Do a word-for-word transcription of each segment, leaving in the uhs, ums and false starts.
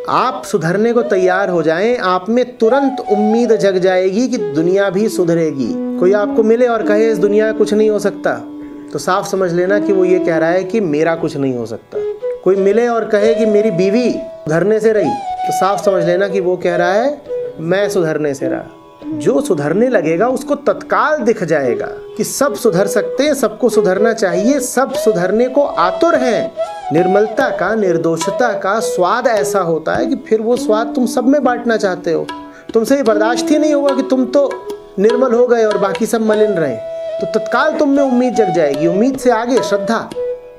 आप सुधरने को तैयार हो जाएं, आप में तुरंत उम्मीद जग जाएगी कि दुनिया भी सुधरेगी। कोई आपको मिले और कहे इस दुनिया में कुछ नहीं हो सकता, तो साफ समझ लेना कि वो ये कह रहा है कि मेरा कुछ नहीं हो सकता। कोई मिले और कहे कि मेरी बीवी सुधरने से रही, तो साफ समझ लेना कि वो कह रहा है मैं सुधरने से रहा। जो सुधरने लगेगा उसको तत्काल दिख जाएगा कि सब सुधर सकते हैं, सबको सुधरना चाहिए, सब सुधरने को आतुर हैं। निर्मलता का, निर्दोषता का स्वाद ऐसा होता है कि फिर वो स्वाद तुम सब में बांटना चाहते हो। तुमसे ये बर्दाश्त ही नहीं होगा कि तुम तो निर्मल हो गए और बाकी सब मलिन रहे, तो तत्काल तुम में उम्मीद जग जाएगी। उम्मीद से आगे श्रद्धा।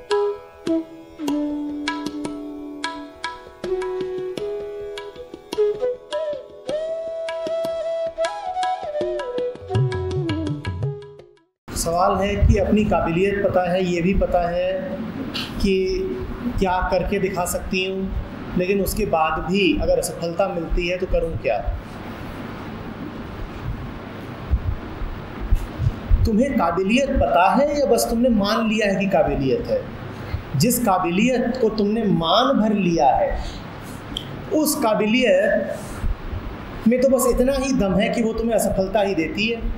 सवाल है कि अपनी काबिलियत पता है, ये भी पता है कि क्या करके दिखा सकती हूँ, लेकिन उसके बाद भी अगर असफलता मिलती है तो करूँ क्या? तुम्हें काबिलियत पता है या बस तुमने मान लिया है कि काबिलियत है? जिस काबिलियत को तुमने मान भर लिया है, उस काबिलियत में तो बस इतना ही दम है कि वो तुम्हें असफलता ही देती है।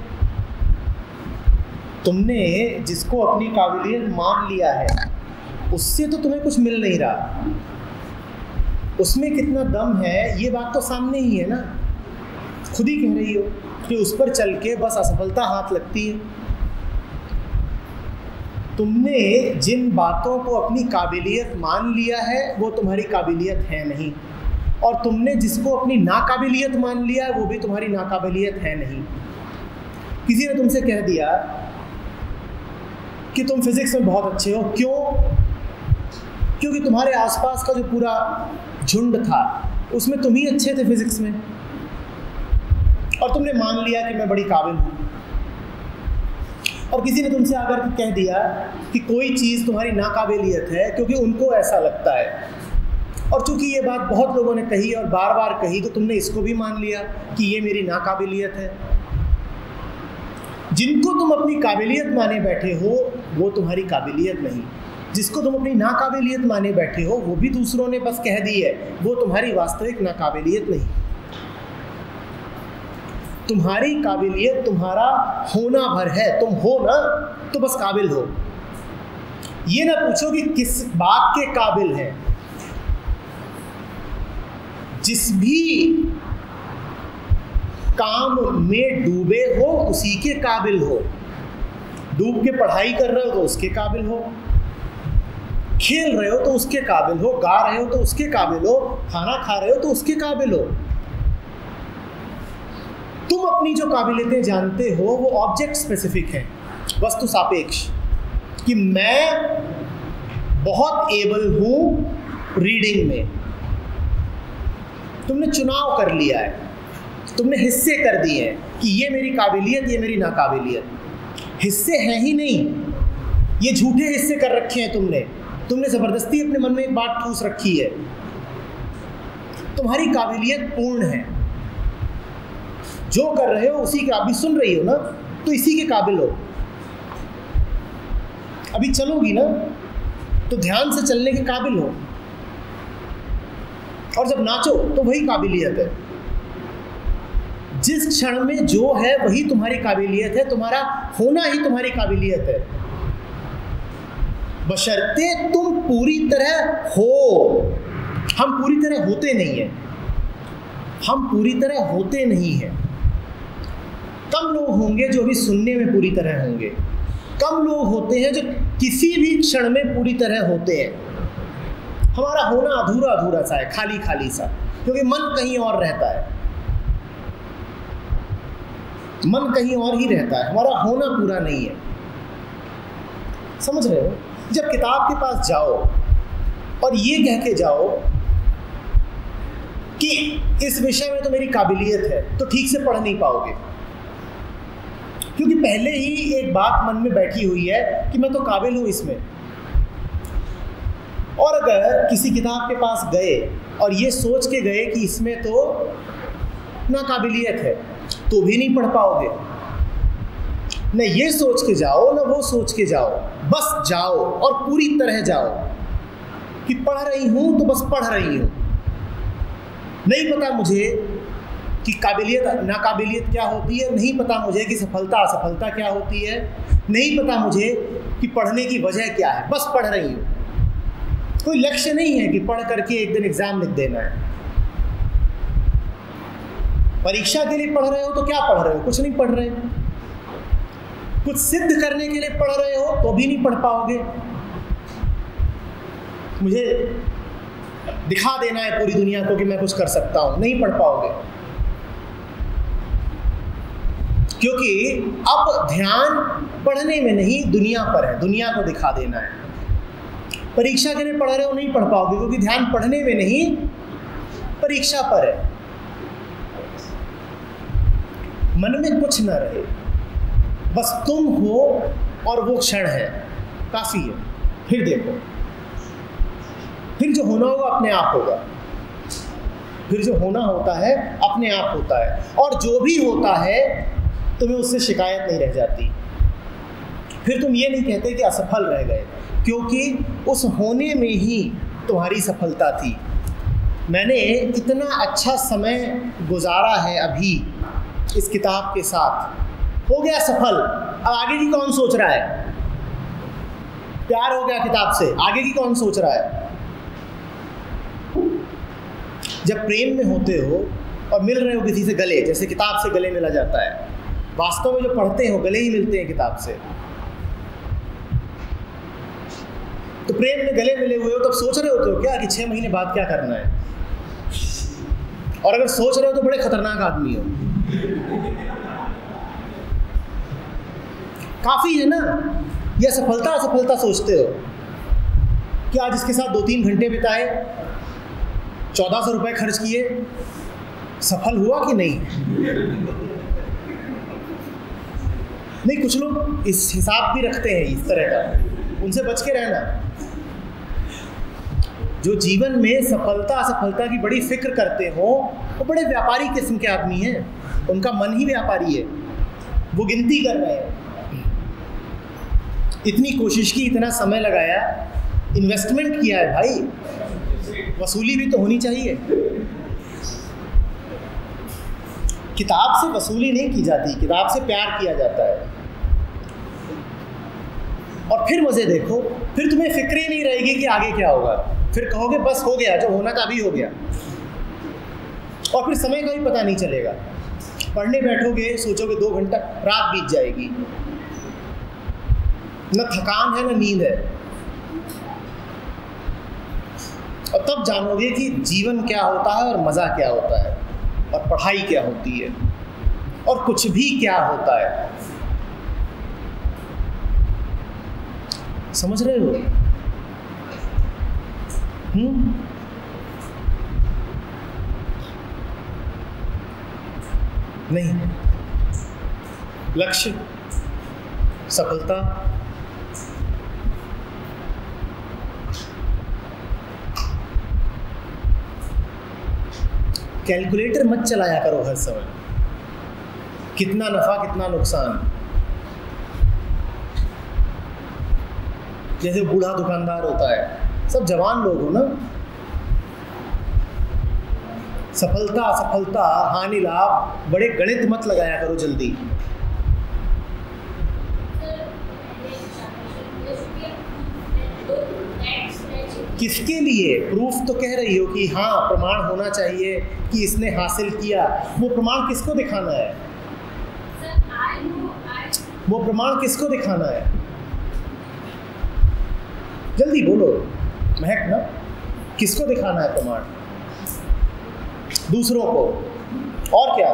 तुमने जिसको अपनी काबिलियत मान लिया है, उससे तो तुम्हें कुछ मिल नहीं रहा। उसमें कितना दम है ये बात तो सामने ही है ना। खुद ही कह रही हो कि उस पर चल के बस असफलता हाथ लगती है। तुमने जिन बातों को अपनी काबिलियत मान लिया है वो तुम्हारी काबिलियत है नहीं, और तुमने जिसको अपनी नाकाबिलियत मान लिया है वो भी तुम्हारी नाकाबिलियत है नहीं। किसी ने तुमसे कह दिया कि तुम फिजिक्स में बहुत अच्छे हो, क्यों? क्योंकि तुम्हारे आसपास का जो पूरा झुंड था उसमें तुम ही अच्छे थे फिजिक्स में, और तुमने मान लिया कि मैं बड़ी काबिल हूँ। और किसी ने तुमसे आकर कह दिया कि कोई चीज़ तुम्हारी नाकाबिलियत है क्योंकि उनको ऐसा लगता है, और चूंकि ये बात बहुत लोगों ने कही और बार बार कही तो तुमने इसको भी मान लिया कि ये मेरी नाकाबिलियत है। जिनको तुम अपनी काबिलियत माने बैठे हो वो तुम्हारी काबिलियत नहीं, जिसको तुम अपनी नाकाबिलियत माने बैठे हो वो भी दूसरों ने बस कह दी है, वो तुम्हारी वास्तविक नाकाबिलियत नहीं। तुम्हारी काबिलियत तुम्हारा होना भर है। तुम हो ना तो बस काबिल हो। ये ना पूछो कि किस बात के काबिल है। जिस भी काम में डूबे हो उसी के काबिल हो। डूब के पढ़ाई कर रहे हो तो उसके काबिल हो, खेल रहे हो तो उसके काबिल हो, गा रहे हो तो उसके काबिल हो, खाना खा रहे हो तो उसके काबिल हो। तुम अपनी जो काबिलियतें जानते हो वो ऑब्जेक्ट स्पेसिफिक हैं, वस्तु सापेक्ष, कि मैं बहुत एबल हूं रीडिंग में। तुमने चुनाव कर लिया है, तुमने हिस्से कर दिए हैं कि ये मेरी काबिलियत, ये मेरी नाकाबिलियत। हिस्से हैं ही नहीं, ये झूठे हिस्से कर रखे हैं तुमने। तुमने ज़बरदस्ती अपने मन में एक बात ठूस रखी है। तुम्हारी काबिलियत पूर्ण है, जो कर रहे हो उसी के, अभी सुन रही हो ना तो इसी के काबिल हो। अभी चलोगी ना तो ध्यान से चलने के काबिल हो, और जब नाचो तो वही काबिलियत है। जिस क्षण में जो है वही तुम्हारी काबिलियत है, तुम्हारा होना ही तुम्हारी काबिलियत है, बशर्ते तुम पूरी तरह हो। हम पूरी तरह होते नहीं हैं, हम पूरी तरह होते नहीं हैं। कम लोग होंगे जो अभी सुनने में पूरी तरह होंगे, कम लोग होते हैं जो किसी भी क्षण में पूरी तरह होते हैं। हमारा होना अधूरा अधूरा सा है, खाली खाली सा, क्योंकि मन कहीं और रहता है, मन कहीं और ही रहता है, हमारा होना पूरा नहीं है। समझ रहे हो? जब किताब के पास जाओ और ये कह के जाओ कि इस विषय में तो मेरी काबिलियत है, तो ठीक से पढ़ नहीं पाओगे, क्योंकि पहले ही एक बात मन में बैठी हुई है कि मैं तो काबिल हूँ इसमें। और अगर किसी किताब के पास गए और ये सोच के गए कि इसमें तो नाकाबिलियत है, तो भी नहीं पढ़ पाओगे। न ये सोच के जाओ न वो सोच के जाओ, बस जाओ और पूरी तरह जाओ कि पढ़ रही हूँ तो बस पढ़ रही हूँ। नहीं पता मुझे कि काबिलियत नाकाबिलियत क्या होती है, नहीं पता मुझे कि सफलता असफलता क्या होती है, नहीं पता मुझे कि पढ़ने की वजह क्या है, बस पढ़ रही हूँ। कोई लक्ष्य नहीं है कि पढ़ करके एक दिन एग्जाम लिख देना है। परीक्षा के लिए पढ़ रहे हो तो क्या पढ़ रहे हो? कुछ नहीं पढ़ रहे। कुछ सिद्ध करने के लिए पढ़ रहे हो तो भी नहीं पढ़ पाओगे। मुझे दिखा देना है पूरी दुनिया को कि मैं कुछ कर सकता हूं, नहीं पढ़ पाओगे, क्योंकि अब ध्यान पढ़ने में नहीं दुनिया पर है, दुनिया को दिखा देना है। परीक्षा के लिए पढ़ रहे हो, नहीं पढ़ पाओगे, क्योंकि ध्यान पढ़ने में नहीं परीक्षा पर है। मन में कुछ न रहे, बस तुम हो और वो क्षण है, काफी है। फिर देखो, फिर जो होना होगा अपने आप होगा, फिर जो होना होता है अपने आप होता है, और जो भी होता है तुम्हें उससे शिकायत नहीं रह जाती। फिर तुम ये नहीं कहते कि असफल रह गए, क्योंकि उस होने में ही तुम्हारी सफलता थी। मैंने इतना अच्छा समय गुजारा है अभी इस किताब के साथ, हो गया सफल। अब आगे की कौन सोच रहा है? प्यार हो गया किताब से, आगे की कौन सोच रहा है? जब प्रेम में होते हो और मिल रहे हो किसी से गले, जैसे किताब से गले मिला जाता है, वास्तव में जो पढ़ते हो गले ही मिलते हैं किताब से। तो प्रेम में गले मिले हुए हो तब सोच रहे होते हो क्या कि छह महीने बाद क्या करना है, और अगर सोच रहे हो तो बड़े खतरनाक आदमी हो। काफी है ना, यह सफलता असफलता सोचते हो कि आज इसके साथ दो तीन घंटे बिताए, चौदह सौ रुपए खर्च किए, सफल हुआ कि नहीं? नहीं, कुछ लोग इस हिसाब भी रखते हैं इस तरह का, उनसे बच के रहना। जो जीवन में सफलता असफलता की बड़ी फिक्र करते हो वो बड़े व्यापारी किस्म के आदमी हैं, उनका मन ही व्यापारी है, वो गिनती कर रहे हैं। इतनी कोशिश की, इतना समय लगाया, इन्वेस्टमेंट किया है भाई, वसूली भी तो होनी चाहिए। किताब से वसूली नहीं की जाती, किताब से प्यार किया जाता है। और फिर मजे देखो, फिर तुम्हें फिक्र ही नहीं रहेगी कि आगे क्या होगा, फिर कहोगे बस हो गया, जो होना था अभी हो गया, और फिर समय का भी पता नहीं चलेगा। पढ़ने बैठोगे, सोचोगे दो घंटा, रात बीत जाएगी, न थकान है न नींद है, और तब जानोगे कि जीवन क्या होता है और मज़ा क्या होता है, और पढ़ाई क्या होती है, और कुछ भी क्या होता है। समझ रहे हो? हम्म नहीं, लक्ष्य, सफलता, कैलकुलेटर मत चलाया करो हर समय, कितना नफा कितना नुकसान। जैसे बूढ़ा दुकानदार होता है, सब जवान लोग हो ना, सफलता असफलता हानि लाभ बड़े गणित मत लगाया करो जल्दी। किसके लिए? प्रूफ तो कह रही हो कि हाँ प्रमाण होना चाहिए कि इसने हासिल किया, वो प्रमाण किसको दिखाना है? वो प्रमाण किसको दिखाना है? जल्दी बोलो महक ना, किसको दिखाना है प्रमाण? दूसरों को। और क्या?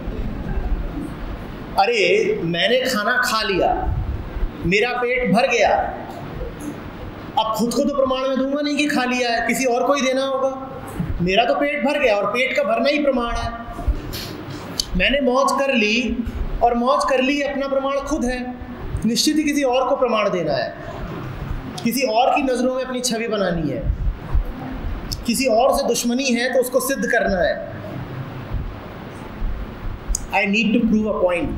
अरे मैंने खाना खा लिया, मेरा पेट भर गया, अब खुद को तो प्रमाण में दूंगा नहीं कि खा लिया है, किसी और को ही देना होगा। मेरा तो पेट भर गया, और पेट का भरना ही प्रमाण है। मैंने मौज कर ली, और मौज कर ली अपना प्रमाण खुद है, निश्चित ही किसी और को प्रमाण देना है, किसी और की नज़रों में अपनी छवि बनानी है, किसी और से दुश्मनी है तो उसको सिद्ध करना है। I need to prove a point.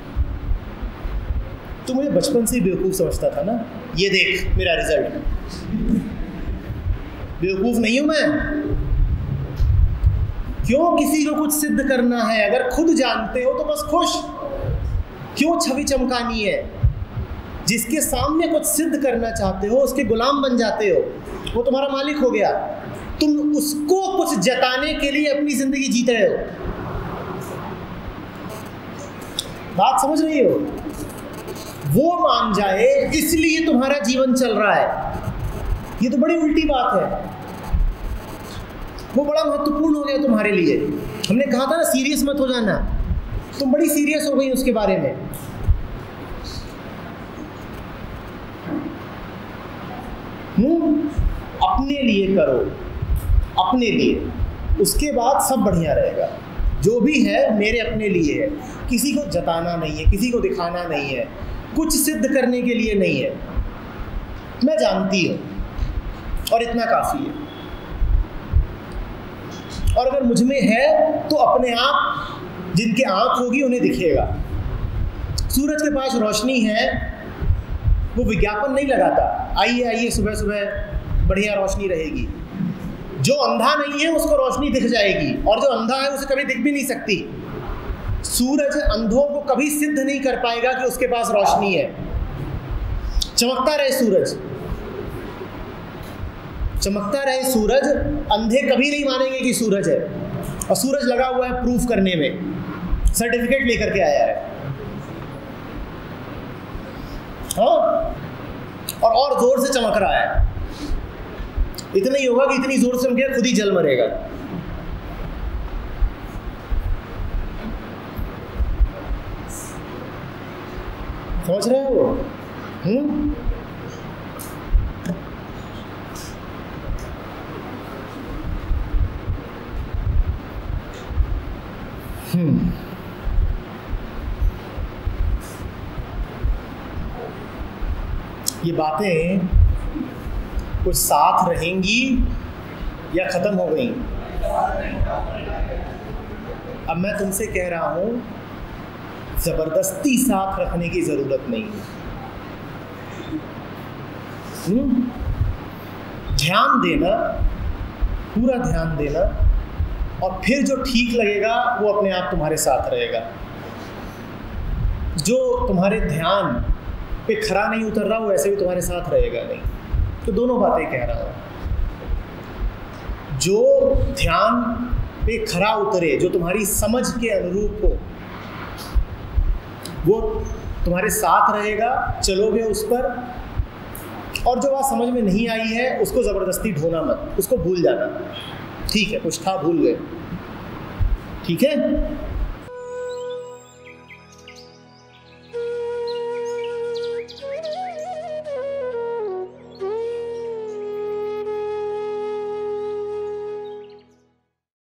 तो मुझे बचपन से ही बेवकूफ़ समझता था ना, ये देख मेरा रिजल्ट। बेवकूफ़ नहीं हूं मैं, क्यों किसी को कुछ सिद्ध करना है? अगर खुद जानते हो तो बस खुश। क्यों छवि चमकानी है? जिसके सामने कुछ सिद्ध करना चाहते हो उसके गुलाम बन जाते हो, वो तुम्हारा मालिक हो गया। तुम उसको कुछ जताने के लिए अपनी जिंदगी जीते रहे हो। बात समझ रही हो? वो मान जाए इसलिए तुम्हारा जीवन चल रहा है, ये तो बड़ी उल्टी बात है। वो बड़ा महत्वपूर्ण हो गया तुम्हारे लिए। हमने कहा था ना सीरियस मत हो जाना, तुम बड़ी सीरियस हो गई उसके बारे में। हम्म अपने लिए करो, अपने लिए, उसके बाद सब बढ़िया रहेगा। जो भी है मेरे अपने लिए है, किसी को जताना नहीं है, किसी को दिखाना नहीं है, कुछ सिद्ध करने के लिए नहीं है। मैं जानती हूँ और इतना काफ़ी है। और अगर मुझ में है तो अपने आप, जिनके आँख होगी उन्हें दिखेगा। सूरज के पास रोशनी है, वो विज्ञापन नहीं लगाता, आइए आइए सुबह सुबह बढ़िया रोशनी रहेगी। जो अंधा नहीं है उसको रोशनी दिख जाएगी, और जो अंधा है उसे कभी दिख भी नहीं सकती। सूरज अंधों को कभी सिद्ध नहीं कर पाएगा कि उसके पास रोशनी है। चमकता रहे सूरज, चमकता रहे सूरज, अंधे कभी नहीं मानेंगे कि सूरज है। और सूरज लगा हुआ है प्रूफ करने में, सर्टिफिकेट लेकर के आया है। हाँ, और और जोर से चमक रहा है। इतना ही होगा कि इतनी जोर से चमकेगा खुद ही जल मरेगा। समझ रहे हो? हम्म हम्म ये बातें कुछ साथ रहेंगी या खत्म हो गई? अब मैं तुमसे कह रहा हूं, जबरदस्ती साथ रखने की जरूरत नहीं है। हम्म ध्यान देना, पूरा ध्यान देना, और फिर जो ठीक लगेगा वो अपने आप तुम्हारे साथ रहेगा। जो तुम्हारे ध्यान पे खरा नहीं उतर रहा वो ऐसे भी तुम्हारे साथ रहेगा नहीं। तो दोनों बातें कह रहा हूँ। जो ध्यान पे खरा उतरे, जो तुम्हारी समझ के अनुरूप हो, वो तुम्हारे साथ रहेगा, चलोगे उस पर। और जो बात समझ में नहीं आई है उसको ज़बरदस्ती ढोना मत, उसको भूल जाना। ठीक है, कुछ था भूल गए, ठीक है।